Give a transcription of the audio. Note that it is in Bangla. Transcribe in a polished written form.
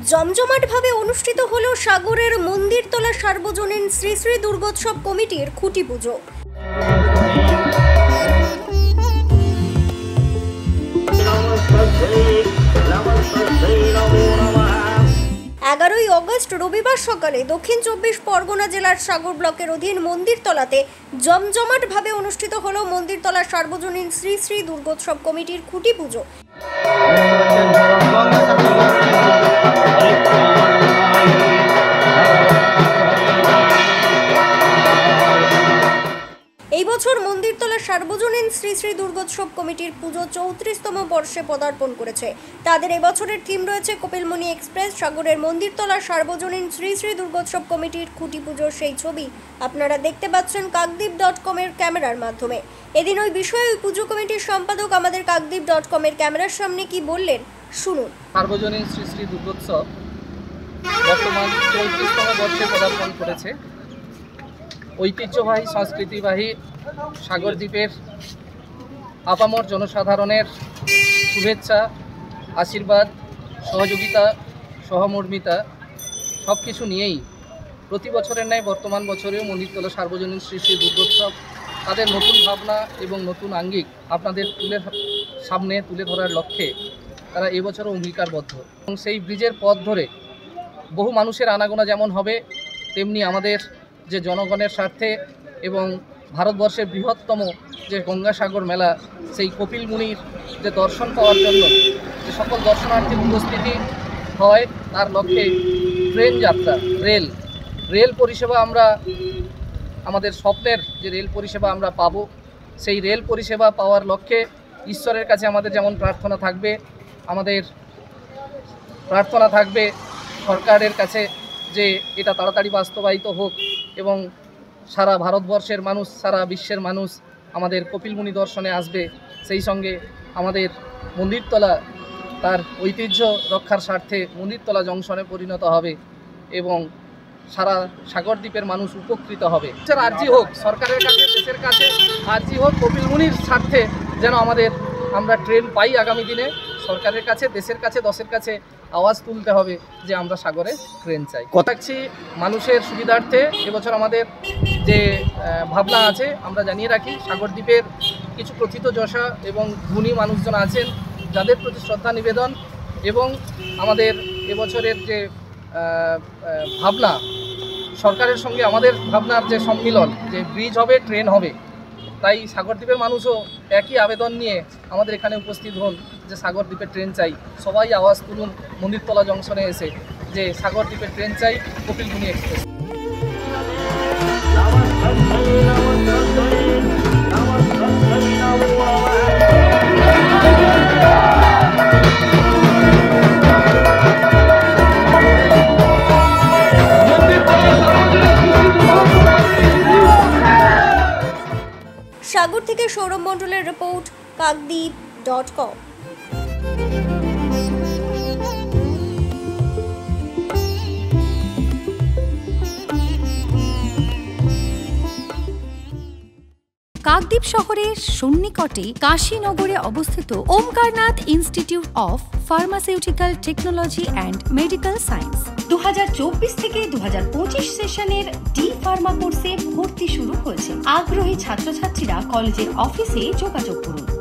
জমজমাটভাবে অনুষ্ঠিত হলো সাগরের মন্দিরতলা সার্বজনীন শ্রী শ্রী দুর্গোৎসব কমিটির খুঁটি পুজো। 11ই অগস্ট রবিবার সকালে দক্ষিণ 24 পরগনা জেলার সাগর ব্লকের অধীন মন্দিরতলাতে জমজমাটভাবে অনুষ্ঠিত হলো মন্দিরতলা সার্বজনীন শ্রী শ্রী দুর্গোৎসব কমিটির খুঁটি পুজো। এই বছর মন্দিরতলা সার্বজনীন শ্রী শ্রী দুর্গোৎসব কমিটির পুজো 34তম বর্ষে পদার্পণ করেছে। তাদের এবছরের থিম রয়েছে কপিলমুনি এক্সপ্রেস। সাগরের মন্দিরতলা সার্বজনীন শ্রী শ্রী দুর্গোৎসব কমিটির খুঁটি পুজোর সেই ছবি আপনারা দেখতে পাচ্ছেন কাকদ্বীপ.com এর ক্যামেরার মাধ্যমে। এদিন ওই বিষয়ে ওই পুজো কমিটির সম্পাদক আমাদের কাকদ্বীপ.com এর ক্যামেরার সামনে কি বললেন শুনুন। সার্বজনীন শ্রী শ্রী দুর্গোৎসব বর্তমান 34তম বর্ষে পদার্পণ করেছে। ঐতিহ্যবাহী সংস্কৃতিবাহী সাগর দ্বীপের আপামর জনসাধারণের শুভেচ্ছা, আশীর্বাদ, সহযোগিতা, সহমর্মিতা সব কিছু নিয়েই প্রতি বছরের ন্যায় বর্তমান বছরেও মন্দিরতলা সার্বজনীন শ্রী শ্রী দুর্গোৎসব তাদের নতুন ভাবনা এবং নতুন আঙ্গিক আপনাদের সামনে তুলে ধরার লক্ষ্যে তারা এবছরও অঙ্গীকারবদ্ধ। এবং সেই ব্রিজের পথ ধরে বহু মানুষের আনাগোনা যেমন হবে, তেমনি আমাদের যে জনগণের স্বার্থে এবং ভারতবর্ষের বৃহত্তম যে গঙ্গাসাগর মেলা, সেই কপিলমুনির যে দর্শন পাওয়ার জন্য যে সকল দর্শনার্থীর উপস্থিতি হয়, তার লক্ষ্যে ট্রেন যাত্রা, রেল পরিষেবা আমরা আমাদের স্বপ্নের যে রেল পরিষেবা আমরা পাব, সেই রেল পরিষেবা পাওয়ার লক্ষ্যে ঈশ্বরের কাছে আমাদের যেমন প্রার্থনা থাকবে, আমাদের প্রার্থনা থাকবে সরকারের কাছে যে এটা তাড়াতাড়ি বাস্তবায়িত হোক এবং সারা ভারতবর্ষের মানুষ, সারা বিশ্বের মানুষ আমাদের কপিলমুনি দর্শনে আসবে। সেই সঙ্গে আমাদের মন্দিরতলা তার ঐতিহ্য রক্ষার স্বার্থে মন্দিরতলা জংশনে পরিণত হবে এবং সারা সাগর দ্বীপের মানুষ উপকৃত হবে। আর্জি হোক সরকারের কাছে, দেশের কাছে আর্জি হোক কপিলমুনির স্বার্থে যেন আমরা ট্রেন পাই। আগামী দিনে সরকারের কাছে, দেশের কাছে, দশের কাছে আওয়াজ তুলতে হবে যে আমরা সাগরে ট্রেন চাই। কথাচ্ছি মানুষের সুবিধার্থে এবছর আমাদের যে ভাবনা আছে আমরা জানিয়ে রাখি, সাগর দ্বীপের কিছু প্রথিতযশা এবং গুণী মানুষজন আছেন যাদের প্রতি শ্রদ্ধা নিবেদন এবং আমাদের এবছরের যে ভাবনা, সরকারের সঙ্গে আমাদের ভাবনার যে সম্মিলন, যে ব্রিজ হবে, ট্রেন হবে, তাই সাগর দ্বীপের মানুষও একই আবেদন নিয়ে আমাদের এখানে উপস্থিত হন যে সাগর দ্বীপের ট্রেন চাই। সবাই আওয়াজ তুলুন মন্দিরতলা জংশনে এসে যে সাগর দ্বীপের ট্রেন চাই, কপিলমুনি এক্সপ্রেস। সাগর থেকে সৌরভ মণ্ডলের রিপোর্ট, কাকদ্বীপ.com। কাকদ্বীপ শহরের সন্নিকটে কাশীনগরে অবস্থিত Omkarnath institute of pharmaceutical technology and medical science 2024 থেকে 2025 সেশনের ডি ফার্মা কোর্সে ভর্তি শুরু হয়েছে। আগ্রহী ছাত্রছাত্রীরা কলেজের অফিসে যোগাযোগ করুন।